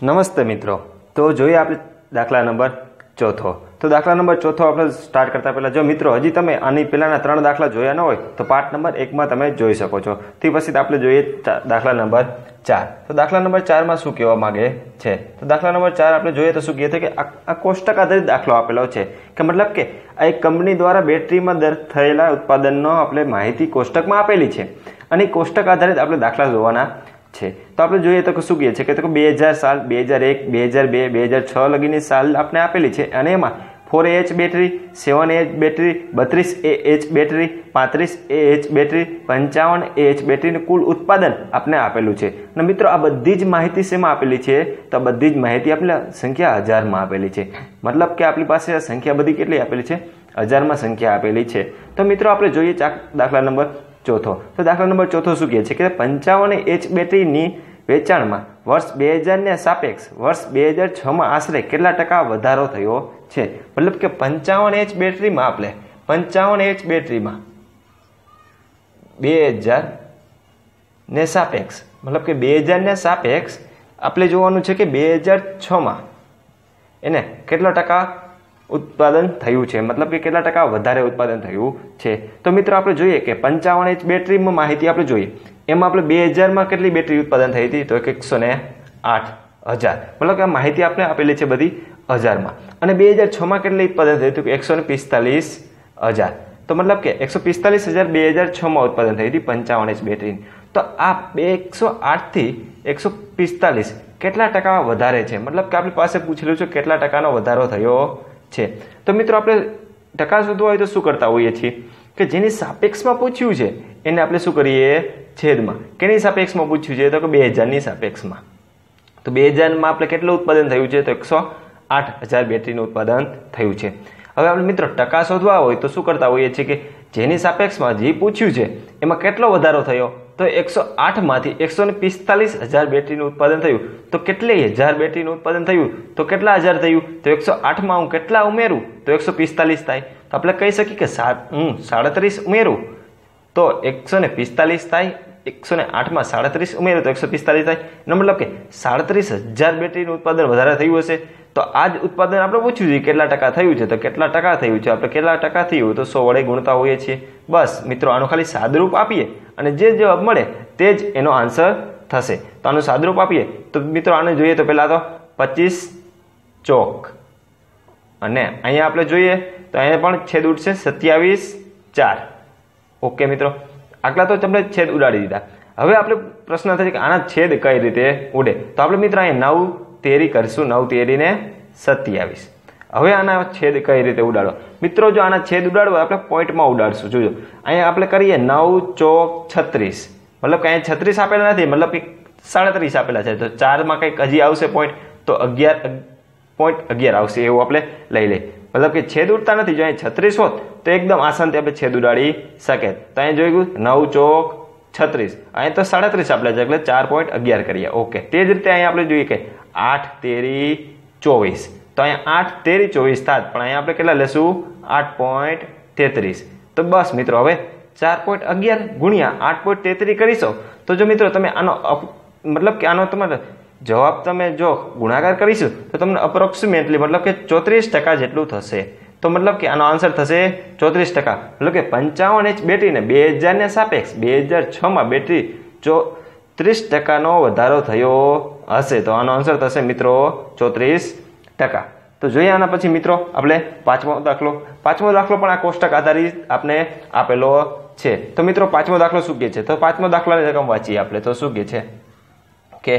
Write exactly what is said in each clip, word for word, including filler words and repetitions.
નમસ્તે મિત્રો, તો જોઈએ આપણે દાખલા નંબર ચોથો. તો દાખલા નંબર ચોથો આપણે સ્ટાર્ટ કરતા પહેલાં જો મિત્રો હજી તમે આની પહેલાંના ત્રણ દાખલા જોયા ન હોય તો પાર્ટ નંબર એકમાં તમે જોઈ શકો છો. તે પછી આપણે જોઈએ દાખલા નંબર ચાર. તો દાખલા નંબર ચારમાં શું કહેવા માગે છે? તો દાખલા નંબર ચાર આપણે જોઈએ તો શું કહે છે કે આ કોષ્ટક આધારિત દાખલો આપેલો છે કે મતલબ કે આ એક કંપની દ્વારા બેટરીમાં દર થયેલા ઉત્પાદનનો આપણે માહિતી કોષ્ટકમાં આપેલી છે અને કોષ્ટક આધારિત આપણે દાખલા જોવાના છે. તો આપણે જોઈએ તો શું કહે છે કે બે હજાર સાલ, બે હજાર એક, બે હજાર બે, બે હજાર છ લગીની સાલ આપણે આપેલી છે અને એમાં four H battery, seven H battery, બત્રીસ એ એચ બેટરી, પાંત્રીસ એ એચ બેટરી, પંચાવન એ એચ બેટરીનું કુલ ઉત્પાદન આપણે આપેલું છે. અને મિત્રો આ બધી જ માહિતી શેમાં આપેલી છે? તો આ બધી જ માહિતી આપણે સંખ્યા હજારમાં આપેલી છે. મતલબ કે આપણી પાસે સંખ્યા બધી કેટલી આપેલી છે? હજારમાં સંખ્યા આપેલી છે. તો મિત્રો આપણે જોઈએ દાખલા નંબર ચોથો. તો દાખલા નંબર ચોથો શું કહે છે કે પંચાવન એચ બેટરીની વેચાણમાં વર્ષ બે હજારને સાપેક્ષ વર્ષ બે હજાર છમાં આશરે કેટલા ટકા વધારો થયો છે? મતલબ કે પંચાવન એચ બેટરીમાં આપણે પંચાવન એચ બેટરીમાં બે હજાર ને સાપેક્ષ મતલબ કે બે હજાર ને સાપેક્ષ આપણે જોવાનું છે કે બે હજાર છમાં એને કેટલા ટકા ઉત્પાદન થયું છે, મતલબ કે કેટલા ટકા વધારે ઉત્પાદન થયું છે. તો મિત્રો આપણે જોઈએ કે પંચાવન એચ બેટરીમાં માહિતી આપણે જોઈએ એમાં આપણે બે હજારમાં કેટલી બેટરી ઉત્પાદન થઈ હતી? તો એકસો ને આઠ હજાર. મતલબ કે આ માહિતી આપણે આપેલી છે બધી હજારમાં. અને બે હજાર છમાં કેટલી ઉત્પાદન થયું હતું? એકસો ને પિસ્તાલીસ હજાર. તો મતલબ કે એકસો પિસ્તાલીસ હજાર બે હજાર છમાં ઉત્પાદન થઈ હતી પંચાવન એચ બેટરીની. તો આ બે એકસો આઠથી એકસો પિસ્તાલીસ કેટલા ટકા વધારે છે? મતલબ કે આપણી પાસે પૂછેલું છે કેટલા ટકાનો વધારો થયો છે. તો મિત્રો આપણે ટકા શોધવા હોય તો શું કરતા હોઈએ છીએ કે જેની સાપેક્ષમાં પૂછ્યું છે એને આપણે શું કરીએ? છેદમાં. કેની સાપેક્ષમાં પૂછ્યું છે? તો કે બે હજારની સાપેક્ષમાં. તો બે હજારમાં આપણે કેટલું ઉત્પાદન થયું છે? તો એકસો આઠ હજાર બેટરીનું ઉત્પાદન થયું છે. હવે આપણે મિત્રો ટકા શોધવા હોય તો શું કરતા હોઈએ છીએ કે જેની સાપેક્ષમાં જે પૂછ્યું છે એમાં કેટલો વધારો થયો? તો એકસો આઠમાંથી એકસો ને પિસ્તાલીસ હજાર બેટરીનું ઉત્પાદન થયું. તો કેટલી હજાર બેટરીનું ઉત્પાદન થયું? તો કેટલા હજાર થયું? તો એકસો આઠમાં હું કેટલા ઉમેરું તો એકસો પિસ્તાલીસ થાય. તો આપણે કહી શકીએ કે સાત હું સાડત્રીસ ઉમેરું તો એકસો ને પિસ્તાલીસ થાય. એકસો ને આઠમાં સાડત્રીસ ઉમેરું તો એકસો પિસ્તાલીસ થાય. એનો મતલબ કે સાડત્રીસ હજાર બેટરીનું ઉત્પાદન વધારે થયું હશે. તો આ જ ઉત્પાદન આપણે પૂછ્યું છે કેટલા ટકા થયું છે. તો કેટલા ટકા થયું છે આપણે કેટલા ટકા થયું તો સો વડે ગુણતા હોઈએ છીએ. બસ મિત્રો આનું ખાલી સાદરૂપ આપીએ અને જે જવાબ મળે તે જ એનો આન્સર થશે. તો આનું સાદરૂપ આપીએ તો મિત્રો આને જોઈએ તો પહેલાં તો પચીસ ચોક અને અહીંયા આપણે જોઈએ તો અહીંયા પણ છેદ ઉડશે સત્યાવીસ ચાર. ઓકે મિત્રો, આટલા તો તમને છેદ ઉડાડી દીધા. હવે આપણે પ્રશ્ન થાય કે આના છેદ કઈ રીતે ઉડે? તો આપણે મિત્રો અહીંયા નવ તેરી કરીશું. નવ તેરી ને સત્યાવીસ. હવે આના છેદ કઈ રીતે ઉડાડો? મિત્રો જો આના છેદ ઉડાડવો આપણે પોઈન્ટમાં ઉડાડશું. જોજો અહીંયા આપણે કરીએ નવ ચોક છત્રીસ. મતલબ કે અહીંયા છત્રીસ આપેલા નથી, મતલબ કે સાડત્રીસ આપેલા છે. તો ચારમાં કંઈક હજી આવશે પોઈન્ટ તો અગિયાર પોઈન્ટ અગિયાર આવશે એવું આપણે લઈ લઈએ. મતલબ કે છેદ ઉડતા નથી. જો અહીંયા છત્રીસ હોત તો એકદમ આસાનથી આપણે છેદ ઉડાડી શકે. તો અહીંયા જોઈ ગયું નવ ચોક છત્રીસ. અહીંયા તો સાડત્રીસ આપેલા છે એટલે ચાર પોઈન્ટ અગિયાર કરીએ. ઓકે, તે જ રીતે અહીંયા આપણે જોઈએ કે આઠ તેરી ચોવીસ. તો અહીંયા આઠ તેરી ચોવીસ થાત પણ અહીંયા આપણે કેટલા લેશું? આઠ પોઈન્ટ તેત્રીસ. તો બસ મિત્રો હવે ચાર પોઈન્ટ અગિયાર ગુણ્યા આઠ પોઈન્ટ તેત્રીસ કરીશો તો જો મિત્રો તમે આનો મતલબ કે આનો તમારે જવાબ તમે જો ગુણાકાર કરીશું તો તમને અપ્રોક્સિમેટલી મતલબ કે ચોત્રીસ ટકા જેટલું થશે. તો મતલબ કે આનો આન્સર થશે ચોત્રીસ ટકા. મતલબ કે પંચાવન એચ બેટરીને બે હજારને સાપેક્ષ બે હજાર છમાં બેટરી ચોત્રીસ ટકાનો વધારો થયો હશે. તો આનો આન્સર થશે મિત્રો ચોત્રીસ ટકા. તો જોઈએ આના પછી મિત્રો આપણે પાંચમો દાખલો. પાંચમો દાખલો પણ આ કોષ્ટક આધારિત આપણે આપેલો છે. તો મિત્રો પાંચમો દાખલો શું કહે છે? તો પાંચમો દાખલાની રકમ વાંચીએ આપણે. તો શું કહે છે કે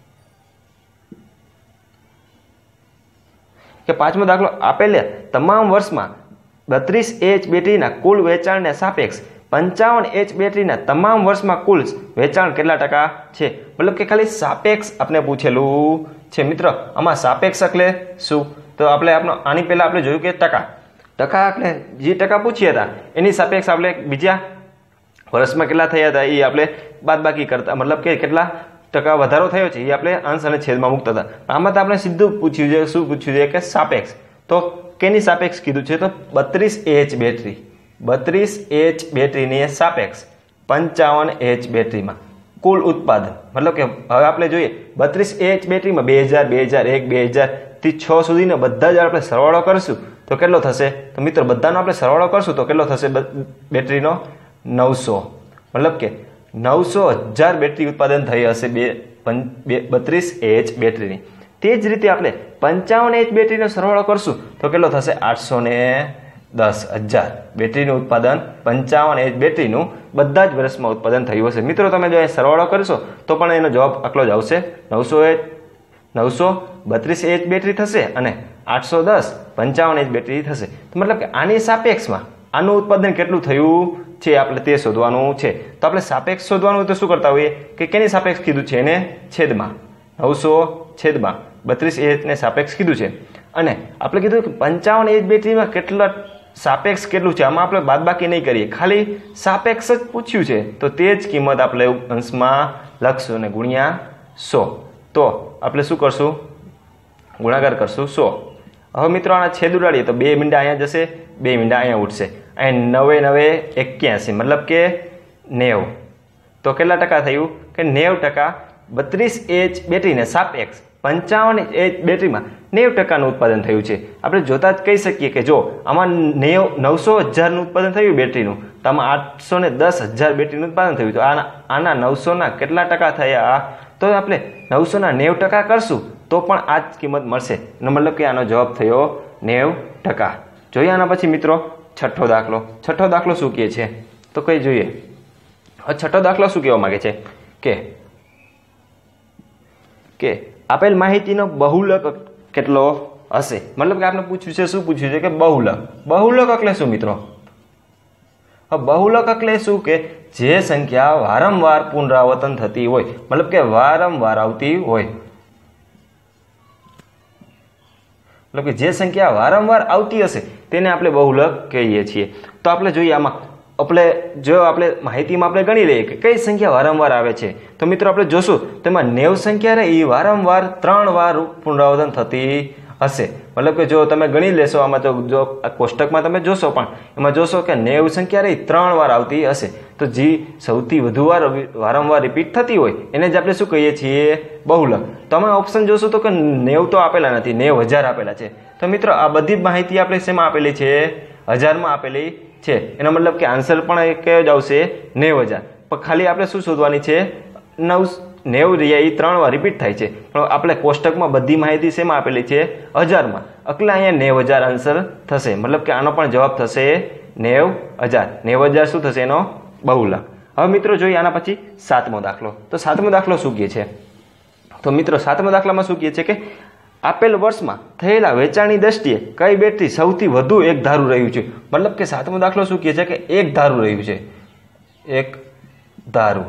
કે પાંચમો દાખલો આપેલા તમામ વર્ષમાં બત્રીસ એચ બેટરીના કુલ વેચાણને સાપેક્ષ પંચાવન એચ બેટરીના તમામ વર્ષમાં કુલ વેચાણ કેટલા ટકા છે? મતલબ કે ખાલી સાપેક્ષ આપણે પૂછેલું છે. મિત્રો આમાં સાપેક્ષ એટલે શું? તો આપણે આપણો આની પહેલા આપણે જોયું કે ટકા ટકા આપણે જે ટકા પૂછ્યા હતા એની સાપેક્ષ આપણે બીજા વર્ષમાં કેટલા થયા હતા એ આપણે બાદબાકી કરતા, મતલબ કે કેટલા ટકા વધારો થયો છે એ આપણે અંશ અને છેદમાં મૂકતા હતા. આમાં તો આપણે સીધું પૂછ્યું છે. શું પૂછ્યું છે કે સાપેક્ષ. તો કેની સાપેક્ષ કીધું છે? તો બત્રીસ એચ બેટરી બત્રીસ એચ બેટરીની સાપેક્ષ પંચાવન એચ બેટરીમાં. કુલ ઉત્પાદન મતલબ કે હવે આપણે જોઈએ બત્રીસ એચ બેટરીમાં બે હજાર બે હજાર એક બે હજાર થી છ સુધીના બધા જ આપણે સરવાળો કરશું તો કેટલો થશે? તો મિત્રો બધાનો આપણે સરવાળો કરશું તો કેટલો થશે બેટરીનો? નવસો. મતલબ કે નવસો હજાર બેટરી ઉત્પાદન થઈ હશે બે બત્રીસ એચ બેટરીની. તે જ રીતે આપણે પંચાવન એચ બેટરીનો સરવાળો કરશું તો કેટલો થશે? આઠસો ને દસ હજાર બેટરીનું ઉત્પાદન પંચાવન એચ બેટરીનું બધા જ વર્ષમાં ઉત્પાદન થયું હશે. મિત્રો તમે જો સરવાળો કરશો તો પણ એનો જવાબ આટલો જ આવશે. નવસો એચ નવસો બત્રીસ એચ બેટરી થશે અને આઠસો દસ પંચાવન એચ બેટરી થશે. તો મતલબ કે આની સાપેક્ષમાં આનું ઉત્પાદન કેટલું થયું છે આપણે તે શોધવાનું છે. તો આપણે સાપેક્ષ શોધવાનું તો શું કરતા હોઈએ કે કેની સાપેક્ષ કીધું છે? એને છેદમાં નવસો છેદમાં બત્રીસ એચને સાપેક્ષ કીધું છે અને આપણે કીધું કે પંચાવન એચ બેટરીમાં કેટલા સાપેક્ષ કેટલું છે. આમાં આપણે બાદબાકી નહીં કરીએ, ખાલી સાપેક્ષ જ પૂછ્યું છે તો તે જ કિંમત આપણે અંશમાં લખશું અને ગુણ્યા સો. તો આપણે શું કરશું? ગુણાકાર કરશું સો. હવે મિત્રો આના છેદ ઉડાડીએ તો બે મીંડા અહીંયા જશે, બે મીંડા અહીંયા ઉઠશે. અહીં નવે નવે એક્યાસી મતલબ કે નેવ. તો કેટલા ટકા થયું કે નેવ ટકા બત્રીસ એચ બેટરીને સાપેક્ષ પંચાવન એચ બેટરીમાં નેવ ટકાનું ઉત્પાદન થયું છે. આપણે જોતા જ કહી શકીએ કે જો આમાં નેવ નવસો હજારનું ઉત્પાદન થયું બેટરીનું તો આમાં આઠસો ને દસ હજાર બેટરીનું ઉત્પાદન થયું. તો આના આના નવસોના કેટલા ટકા થયા? તો આપણે નવસોના નેવ ટકા કરશું તો પણ આ જ કિંમત મળશે. એનો મતલબ કે આનો જવાબ થયો નેવ ટકા. જોઈએ આના પછી મિત્રો છઠ્ઠો દાખલો. છઠ્ઠો દાખલો શું કહે છે તો કઈ જોઈએ. હવે છઠ્ઠો દાખલો શું કહેવા માંગે છે કે કે આપેલ માહિતીનો બહુલક કેટલો હશે? મતલબ કે આપણે પૂછ્યું છે, શું પૂછ્યું છે કે બહુલક. બહુલક એટલે શું મિત્રો? હવે બહુલક એટલે શું કે જે સંખ્યા વારંવાર પુનરાવર્તન થતી હોય, મતલબ કે વારંવાર આવતી હોય, મતલબ કે જે સંખ્યા વારંવાર આવતી હશે તેને આપણે બહુલક કહીએ છીએ. તો આપણે જોઈએ આમાં આપણે જો આપણે માહિતીમાં આપણે ગણી લઈએ કે કઈ સંખ્યા વારંવાર આવે છે તો મિત્રો આપણે જોશું તેમાં નેવ સંખ્યા રહે એ વારંવાર ત્રણ વાર પુનરાવર્તન થતી હશે. મતલબ કે જો તમે ગણી લેશો આમાં તો જો આ કોષ્ટકમાં તમે જોશો પણ એમાં જોશો કે નેવ સંખ્યા રહી ત્રણ વાર આવતી હશે. તો જે સૌથી વધુ વાર વારંવાર રિપીટ થતી હોય એને જ આપણે શું કહીએ છીએ? બહુલક. તો અમે ઓપ્શન જોશું તો કે નેવ તો આપેલા નથી, નેવ હજાર આપેલા છે. તો મિત્રો આ બધી જ માહિતી આપણે શેમાં આપેલી છે? હજારમાં આપેલી છે. એનો મતલબ કે આન્સર પણ કયો જ આવશે? નેવ હજાર. પણ ખાલી આપણે શું શોધવાની છે? નવ નેવ રહ્યા એ ત્રણ વાર રિપીટ થાય છે પણ આપણે કોષ્ટકમાં બધી માહિતી શેમાં આપેલી છે? હજારમાં. એટલે અહીંયા નેવ હજાર આન્સર થશે. મતલબ કે આનો પણ જવાબ થશે નેવ હજાર. નેવ હજાર શું થશે? એનો બહુલક. હવે મિત્રો જોઈએ આના પછી સાતમો દાખલો. તો સાતમો દાખલો શું કહે છે? તો મિત્રો સાતમા દાખલામાં શું કહે છે કે આપેલ વર્ષમાં થયેલા વેચાણની દ્રષ્ટિએ કઈ બેટરી સૌથી વધુ એક ધારું રહ્યું છે? મતલબ કે સાતમો દાખલો શું કહે છે કે એક ધારું રહ્યું છે. એક ધારું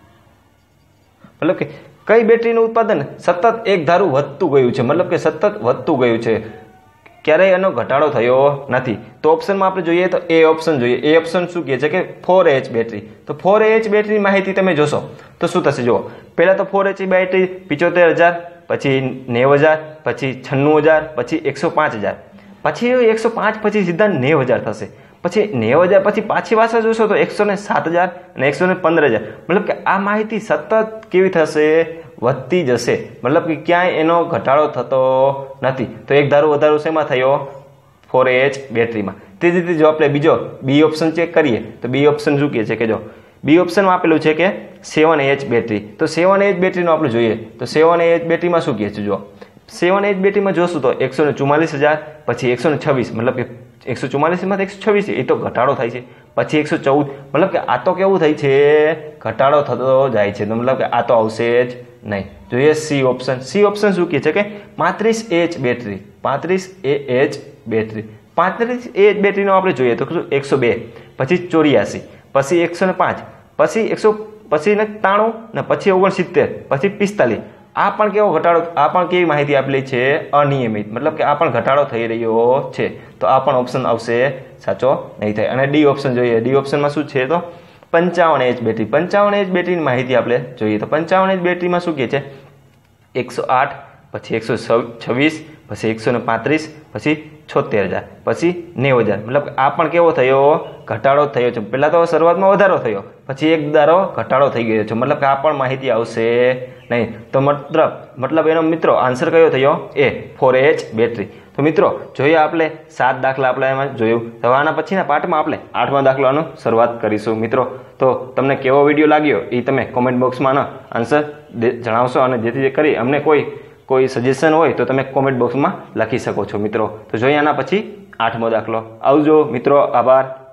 મતલબ કે કઈ બેટરીનું ઉત્પાદન સતત એક ધારું વધતું ગયું છે, મતલબ કે સતત વધતું ગયું છે, ક્યારેય એનો ઘટાડો થયો નથી. તો ઓપ્શનમાં આપણે જોઈએ તો એ ઓપ્શન જોઈએ. એ ઓપ્શન શું કહે છે કે ફોર એચ બેટરી. તો ફોર એચ બેટરી માહિતી તમે જોશો તો શું થશે? જુઓ પહેલાં તો ફોર એચ બેટરી પિચોતેર હજાર, પછી નેવ હજાર, પછી છન્નું હજાર, પછી એકસો પાંચ હજાર, પછી એકસો પાંચ પછી સીધા નેવ હજાર થશે. પછી નેવ હજાર પછી પાછી પાછા જોશો તો એકસો ને સાત હજાર અને એકસો ને પંદર હજાર. મતલબ કે આ માહિતી સતત કેવી થશે? વધતી જશે. મતલબ કે ક્યાંય એનો ઘટાડો થતો નથી. તો એક ધારો વધારો શેમાં થયો? ફોર એચ બેટરીમાં. તે જ રીતે જો આપણે બીજો બી ઓપ્શન ચેક કરીએ તો બી ઓપ્શન શું કહે છે કે જો બી ઓપ્શનમાં આપેલું છે કે સેવન એચ બેટરી. તો સેવન એચ બેટરીનું આપણે જોઈએ તો સેવન એચ બેટરીમાં શું કહે છે? જો સેવન એચ બેટરીમાં જોશું તો એકસો ને ચુમ્માલીસ હજાર, પછી એકસો ને છવ્વીસ, મતલબ કે એકસો ચુમ્માલીસમાં એકસો છવ્વીસ એ તો ઘટાડો થાય છે. પછી એકસો ચૌદ, મતલબ કે આ તો કેવું થાય છે? ઘટાડો થતો જાય છે. તો મતલબ કે આ તો આવશે જ નહીં. જોઈએ સી ઓપ્શન. સી ઓપ્શન શું કહે છે કે પાંત્રીસ એચ બેટરી. પાંત્રીસ એ એચ બેટરી. પાંત્રીસ એચ બેટરીનો આપણે જોઈએ તો એકસો બે, પછી ચોર્યાસી, પછી એકસો ને પાંચ, પછી એકસો પછી ને ત્રાણું ને પછી ઓગણસિત્તેર, પછી પિસ્તાલીસ. આ પણ કેવો ઘટાડો? આ પણ કેવી માહિતી આપેલી છે? અનિયમિત. મતલબ કે આ પણ ઘટાડો થઈ રહ્યો છે. તો આ પણ ઓપ્શન આવશે સાચો નહીં થાય. અને ડી ઓપ્શન જોઈએ. ડી ઓપ્શનમાં શું છે? તો પંચાવન એચ બેટરી. પંચાવન એચ બેટરીની માહિતી આપણે જોઈએ તો પંચાવન એચ બેટરીમાં શું કહે છે? એકસો આઠ, પછી એકસો છવ્વીસ, પછી એકસો ને પાંત્રીસ, પછી છોતેર હજાર, પછી નેવ હજાર. મતલબ આ પણ કેવો થયો? ઘટાડો થયો છે. પહેલાં તો શરૂઆતમાં વધારો થયો પછી એક ધારો ઘટાડો થઈ ગયો છે, મતલબ કે આ પણ માહિતી આવશે નહીં. તો મતલબ મતલબ એનો મિત્રો આન્સર કયો થયો? A four H battery. તો મિત્રો જોઈએ આપણે સાત દાખલા આપણે એમાં જોયું. તો આના પછીના પાર્ટમાં આપણે આઠમા દાખલાનું શરૂઆત કરીશું મિત્રો. તો તમને કેવો વિડીયો લાગ્યો એ તમે કોમેન્ટ બોક્સમાં આન્સર જણાવશો, અને જેથી કરી અમને કોઈ કોઈ સજેશન હોય તો તમે કોમેન્ટ બોક્સમાં લખી શકો છો મિત્રો. તો જોઈએ આના પછી આઠમો દાખલો. આવજો મિત્રો, આભાર.